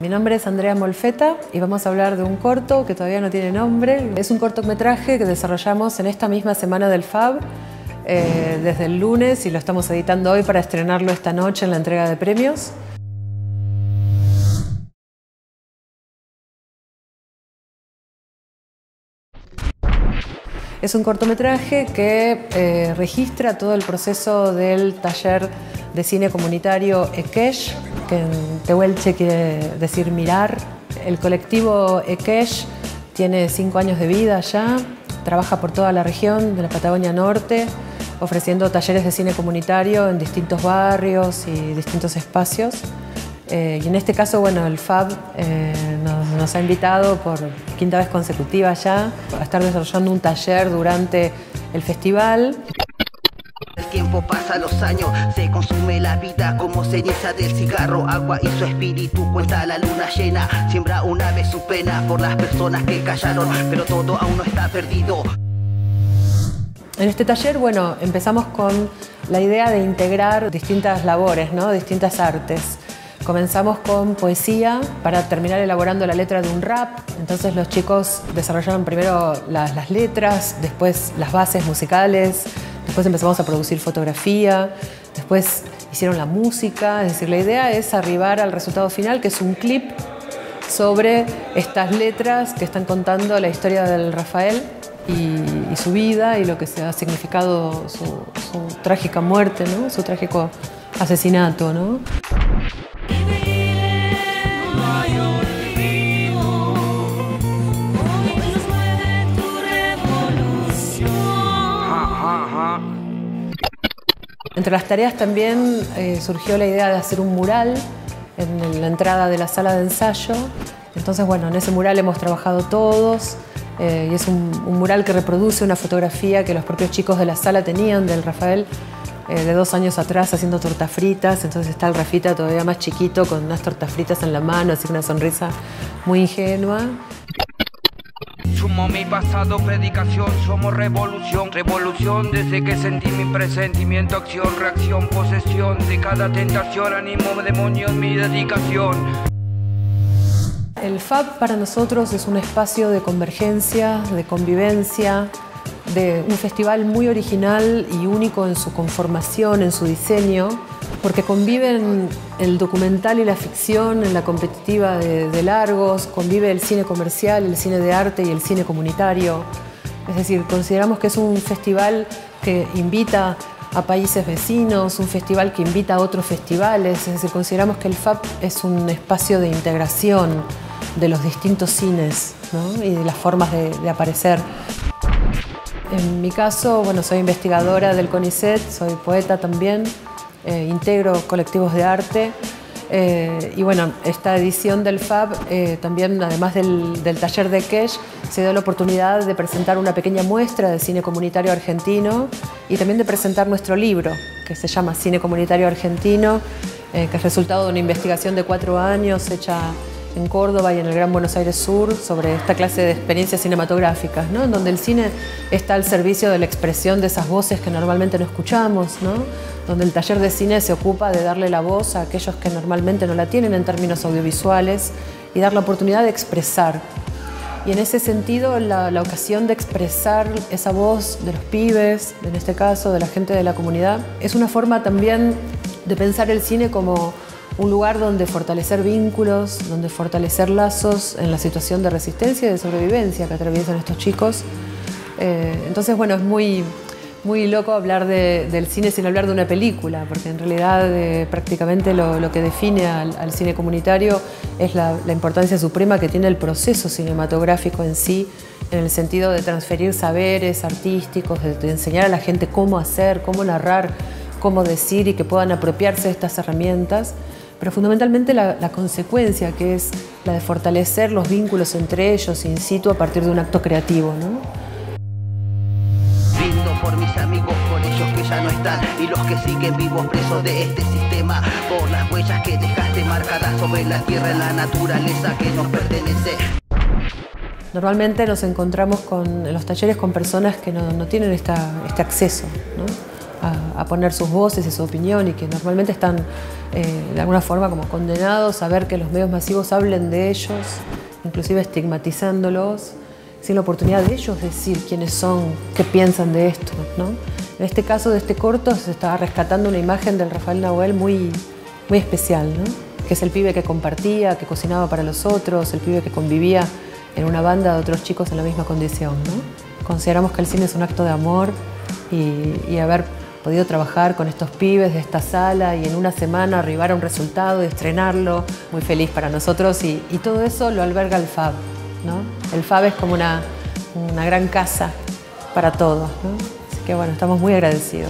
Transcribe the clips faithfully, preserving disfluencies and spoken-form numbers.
Mi nombre es Andrea Molfetta y vamos a hablar de un corto que todavía no tiene nombre. Es un cortometraje que desarrollamos en esta misma semana del Fab, eh, desde el lunes, y lo estamos editando hoy para estrenarlo esta noche en la entrega de premios. Es un cortometraje que eh, registra todo el proceso del taller de cine comunitario Ekesh, que en tehuelche quiere decir mirar. El colectivo Ekesh tiene cinco años de vida ya, trabaja por toda la región de la Patagonia Norte, ofreciendo talleres de cine comunitario en distintos barrios y distintos espacios. Eh, y en este caso, bueno, el Fab eh, nos, nos ha invitado por quinta vez consecutiva ya a estar desarrollando un taller durante el festival. El tiempo pasa, los años, se consume la vida como ceniza del cigarro, agua y su espíritu cuenta la luna llena, siembra una vez su pena por las personas que callaron, pero todo aún no está perdido. En este taller, bueno, empezamos con la idea de integrar distintas labores, ¿no? Distintas artes. Comenzamos con poesía para terminar elaborando la letra de un rap. Entonces los chicos desarrollaron primero las, las letras, después las bases musicales, después empezamos a producir fotografía, después hicieron la música. Es decir, la idea es arribar al resultado final, que es un clip sobre estas letras que están contando la historia del Rafael y, y su vida y lo que se ha significado su, su trágica muerte, ¿no? Su trágico asesinato, ¿no? Entre las tareas también eh, surgió la idea de hacer un mural en la entrada de la sala de ensayo. Entonces, bueno, en ese mural hemos trabajado todos eh, y es un, un mural que reproduce una fotografía que los propios chicos de la sala tenían del Rafael eh, de dos años atrás haciendo tortas fritas. Entonces está el Rafita todavía más chiquito con unas tortas fritas en la mano, así una sonrisa muy ingenua. Sumo mi pasado, predicación, somos revolución, revolución desde que sentí mi presentimiento, acción, reacción, posesión de cada tentación, ánimo, demonio, mi dedicación. El Fab para nosotros es un espacio de convergencia, de convivencia, de un festival muy original y único en su conformación, en su diseño, porque conviven el documental y la ficción en la competitiva de, de largos, convive el cine comercial, el cine de arte y el cine comunitario. Es decir, consideramos que es un festival que invita a países vecinos, un festival que invita a otros festivales. Es decir, consideramos que el Fab es un espacio de integración de los distintos cines, ¿no? Y de las formas de, de aparecer. En mi caso, bueno, soy investigadora del CONICET, soy poeta también. Eh, integro colectivos de arte eh, y bueno, esta edición del Fab eh, también, además del, del taller de Ekesh, se dio la oportunidad de presentar una pequeña muestra de cine comunitario argentino y también de presentar nuestro libro, que se llama Cine Comunitario Argentino, eh, que es resultado de una investigación de cuatro años hecha en Córdoba y en el Gran Buenos Aires Sur sobre esta clase de experiencias cinematográficas, ¿no? En donde el cine está al servicio de la expresión de esas voces que normalmente no escuchamos, ¿no? Donde el taller de cine se ocupa de darle la voz a aquellos que normalmente no la tienen en términos audiovisuales y dar la oportunidad de expresar. Y en ese sentido, la, la ocasión de expresar esa voz de los pibes, en este caso de la gente de la comunidad, es una forma también de pensar el cine como un lugar donde fortalecer vínculos, donde fortalecer lazos en la situación de resistencia y de sobrevivencia que atraviesan estos chicos. Eh, entonces, bueno, es muy, muy loco hablar de, del cine sin hablar de una película, porque en realidad eh, prácticamente lo, lo que define al, al cine comunitario es la, la importancia suprema que tiene el proceso cinematográfico en sí, en el sentido de transferir saberes artísticos, de, de enseñar a la gente cómo hacer, cómo narrar, cómo decir y que puedan apropiarse de estas herramientas. Pero fundamentalmente la, la consecuencia, que es la de fortalecer los vínculos entre ellos in situ a partir de un acto creativo, ¿no? Brindo por mis amigos, por ellos que ya no están y los que siguen vivos presos de este sistema, por las huellas que dejaste marcadas sobre la tierra, en la naturaleza que nos pertenece. Normalmente nos encontramos con, en los talleres con personas que no, no tienen esta, este acceso, ¿no? a, a poner sus voces y su opinión, y que normalmente están eh, de alguna forma como condenados a ver que los medios masivos hablen de ellos, inclusive estigmatizándolos, sin la oportunidad de ellos decir quiénes son, qué piensan de esto, ¿no? En este caso de este corto se está rescatando una imagen del Rafael Nahuel muy, muy especial, ¿no? Que es el pibe que compartía, que cocinaba para los otros, el pibe que convivía en una banda de otros chicos en la misma condición, ¿no? Consideramos que el cine es un acto de amor y, y haber podido trabajar con estos pibes de esta sala y en una semana arribar a un resultado y estrenarlo, muy feliz para nosotros, y, y todo eso lo alberga el Fab, ¿no? El Fab es como una, una gran casa para todos, ¿no? Así que bueno, estamos muy agradecidos.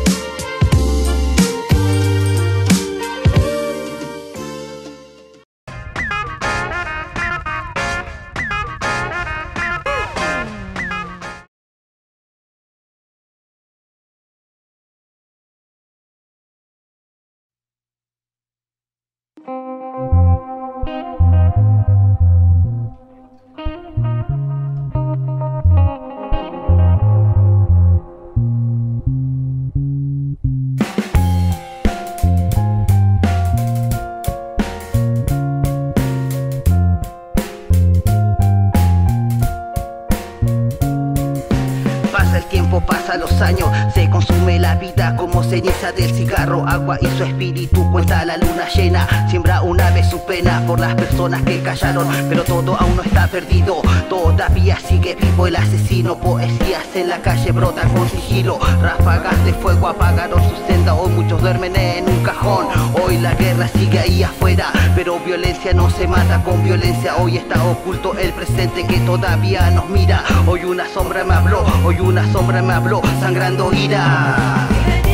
Pasa los años, se consume la vida como ceniza del cigarro, agua y su espíritu cuenta la luna llena, siembra una vez su pena por las personas que callaron, pero todo aún no está perdido, todavía sigue vivo el asesino, poesías en la calle brotan con sigilo, ráfagas de fuego apagaron su senda, hoy muchos duermen en un cajón, hoy la guerra sigue ahí afuera, pero violencia no se mata con violencia, hoy está oculto el presente que todavía nos mira, hoy una sombra me habló, hoy una sombra me habló, sangrando ira.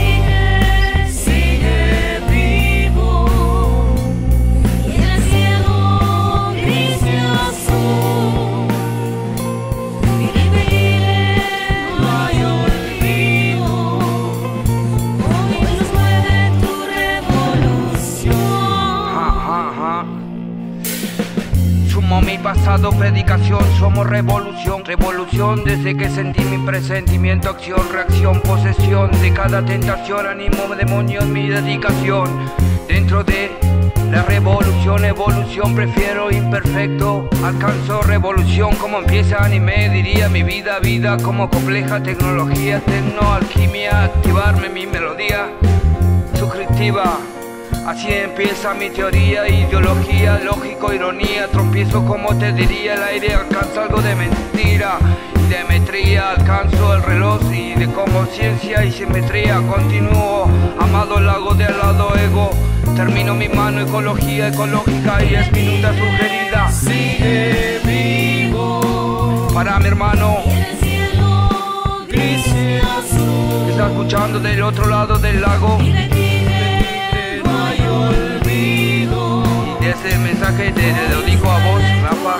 Sigue vivo y el cielo gris y azul. Vive, no hay olvido. Hoy nos mueve tu revolución. Ja, ja, ja. Sumo mi pasado, predicación, somos revolución, revolución desde que sentí mi presentimiento, acción, reacción, posesión de cada tentación, ánimo, demonio, mi dedicación. Dentro de la revolución, evolución, prefiero imperfecto, alcanzo revolución, como empieza anime, diría mi vida, vida como compleja tecnología, tecno, alquimia, activarme mi melodía suscriptiva. Así empieza mi teoría, ideología, lógico, ironía, tropiezo como te diría, el aire alcanza algo de mentira, demetría, alcanzo el reloj y de conciencia y simetría, continúo, amado lago de al lado ego, termino mi mano, ecología ecológica y es minuta sugerida. Sigue vivo Para mi hermano y el cielo gris y azul. que está escuchando del otro lado del lago, y de ese mensaje te, te lo digo a vos, Rafa.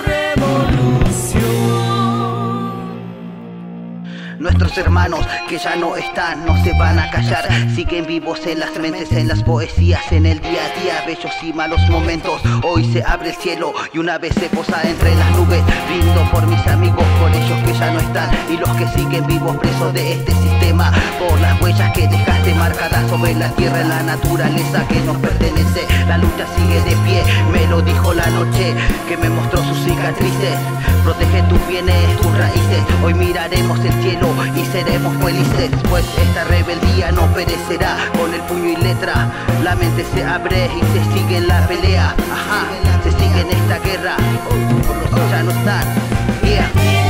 Nuestros hermanos que ya no están, no se van a callar, siguen vivos en las mentes, en las poesías, en el día a día, bellos y malos momentos. Hoy se abre el cielo y una vez se posa entre las nubes. Brindo por mis amigos, por ellos que ya no están y los que siguen vivos presos de este sistema, por las huellas que dejaste marcadas sobre la tierra, en la naturaleza que nos pertenece. La lucha sigue de pie, me lo dijo la noche que me mostró sus cicatrices. Protege tus bienes, tus raíces, hoy miraremos el cielo y seremos felices, pues esta rebeldía no perecerá. Con el puño y letra la mente se abre y se sigue en la pelea. Ajá, se sigue en esta guerra, por los que ya no están. Yeah.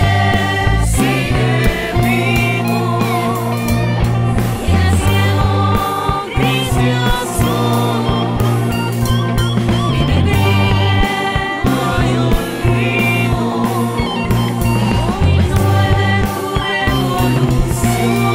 Sigue vivo y el cielo gris y azul. Vive, no hay olvido. Hoy nos mueve tu revolución.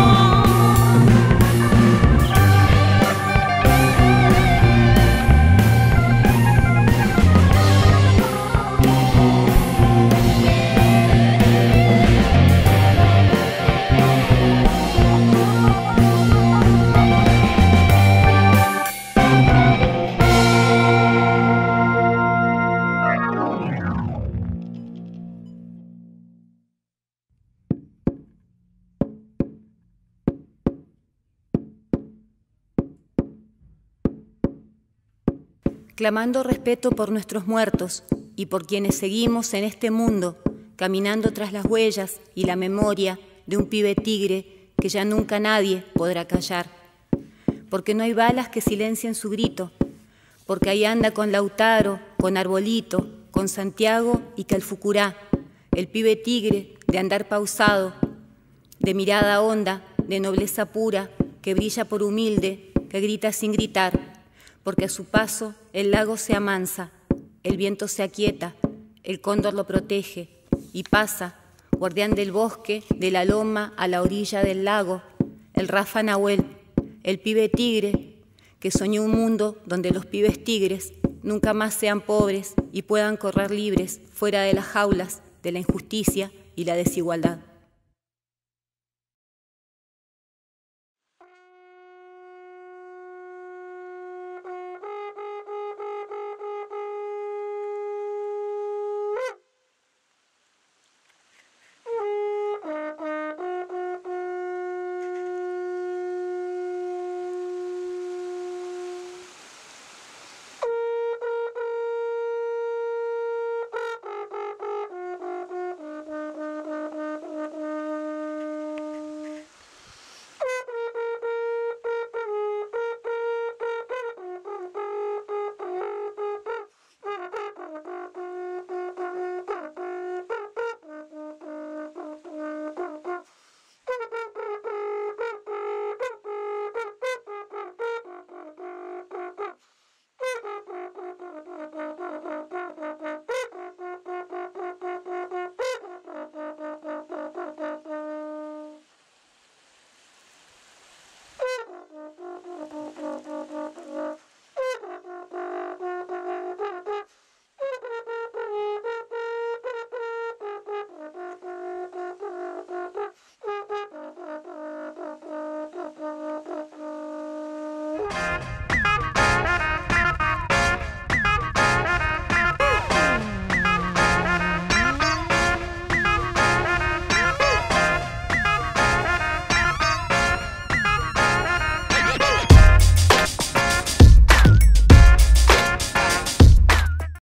clamando respeto por nuestros muertos y por quienes seguimos en este mundo, caminando tras las huellas y la memoria de un pibe tigre que ya nunca nadie podrá callar. Porque no hay balas que silencien su grito, porque ahí anda con Lautaro, con Arbolito, con Santiago y Calfucurá, el pibe tigre de andar pausado, de mirada honda, de nobleza pura, que brilla por humilde, que grita sin gritar, porque a su paso el lago se amansa, el viento se aquieta, el cóndor lo protege y pasa, guardián del bosque, de la loma a la orilla del lago, el Rafa Nahuel, el pibe tigre que soñó un mundo donde los pibes tigres nunca más sean pobres y puedan correr libres fuera de las jaulas de la injusticia y la desigualdad.